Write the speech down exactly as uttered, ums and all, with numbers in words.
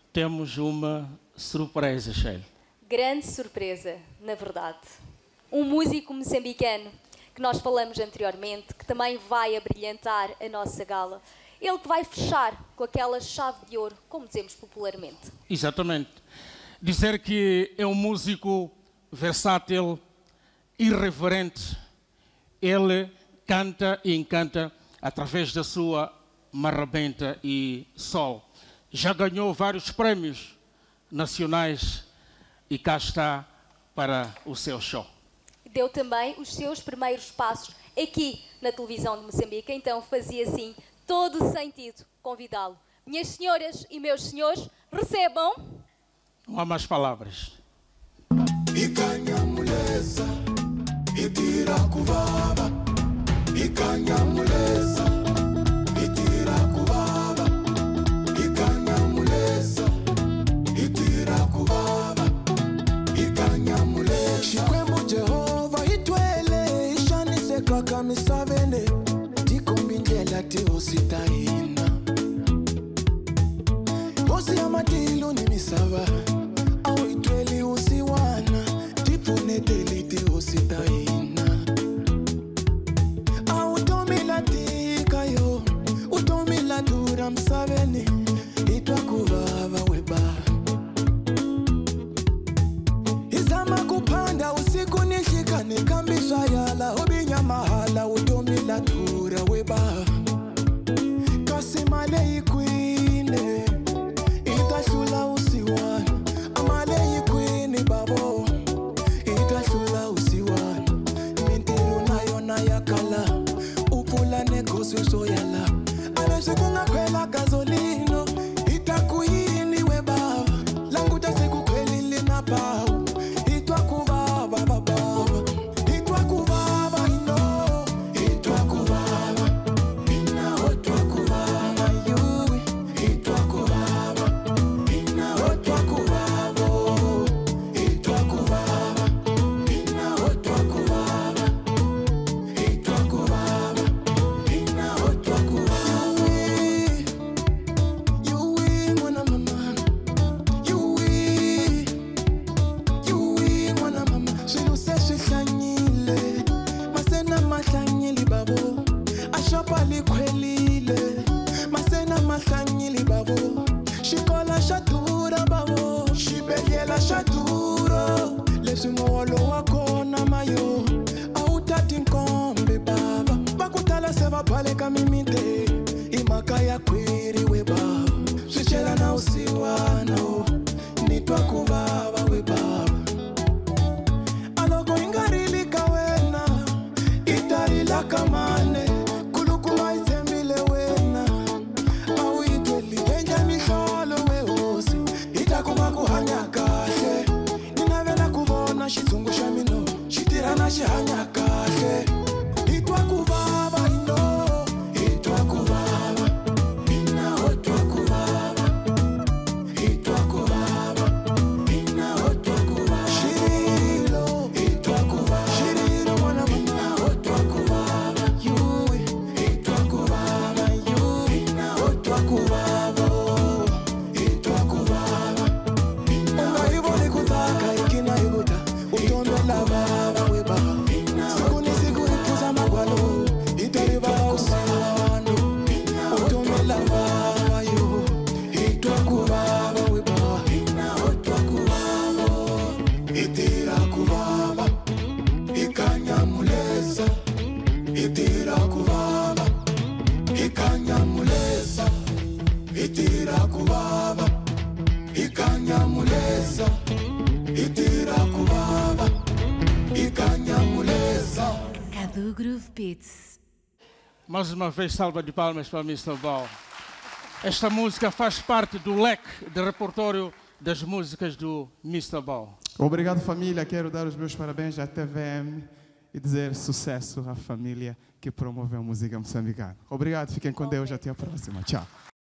temos uma surpresa, Sheila. Grande surpresa, na verdade. Um músico moçambicano, que nós falamos anteriormente, que também vai abrilhantar a nossa gala. Ele que vai fechar com aquela chave de ouro, como dizemos popularmente. Exatamente. Dizer que é um músico versátil, irreverente. Ele canta e encanta através da sua marrabenta e sol. Já ganhou vários prémios nacionais e cá está para o seu show. Deu também os seus primeiros passos aqui na televisão de Moçambique, então fazia assim todo o sentido convidá-lo. Minhas senhoras e meus senhores, recebam... Não há mais palavras. Ikanha muleza, itira kuvava. Ikanha muleza, itira kuvava. Ikanha muleza, itira kuvava. Ikanha muleza. Shikwembu Jehova itwele, ishanise kaka misavene. Tikumbindela ti ositaina. Osi amatilu ni misava. Au itweli usiwana. Tipune deliti ositaina. Au tomila tika yo. Utomila dura msavene. Itwa kuvava weba. Izama kupanda usiku nishika nikambisha yala. Obinya mahala utomila dura weba. Kasimale ikwine. Itashula usiwana. Amale ikwine babo. Itashula usiwana. Mintiru nayo na yakala. Upula negosyo soyala. Aleshe kunga kwela gazolino. Itakuini weba. Languta siku kweli lina pao. Itwa kubaba baba. Itwa kubaba ino. Itwa kubaba. Ina otwa kubaba yui. Itwa kubaba. Ina otwa kubaba. Itwa kubaba. Ina otwa kubaba. Itwa kubaba. Ina otwa kubaba. Yui mwana mama. Yui. Yui mwana mama. Shiluse shihlanyile. Masena mahlanyili babo. Ashapa likwelile. Masena mahlanyili babo. Shikola shatura babo. Shibeyela shaturo. Leswi muholo wa kona mayo. Awutati nkombe baba. Bakutala se va phaleka mimite. Imhaka ya khwiri we baba. Swichela na usiwana. Nitwa kuvava we baba. Aloko ingarili kawena. Itarila kamane. Kulukuma itembile wena. Awu itweli genja miholo we hosi. Itakuma kuhanya kahle. Ninavela kubona shizungu shamino. Shitirana shihanya kahle. Itwa kubaba ino. Itwa kubaba. Ina otwa kubaba. Itwa kubaba. Ina otwa kubaba. Shirilo. Itwa kubaba. Shirilo mwana mwana. Otwa kubaba. Yui. Itwa kubaba. Yui. Ina otwa kubaba. Itwa kubaba. Unga iboni kutaka ikina iguta. Utomela baba we baba. Siku ni siku ipuza magwalo. Itari baba usiwano. Utomela baba yo. Itwa kubaba we baba. Ina otwa kubaba. Itira kubaba. Ikanya muleza. Itira kubaba. Ikanya muleza. Itira kubaba. Ikanya muleza. Itira kubaba. Ikanya muleza. Cadu Groove Beats. Mais uma vez, salva de palmas para mister Ball. Esta música faz parte do leque de repertório das músicas do mister Ball. Obrigado, família. Quero dar os meus parabéns à T V M e dizer sucesso à família que promoveu a música moçambicana. Obrigado, fiquem com Deus. Até a próxima. Tchau.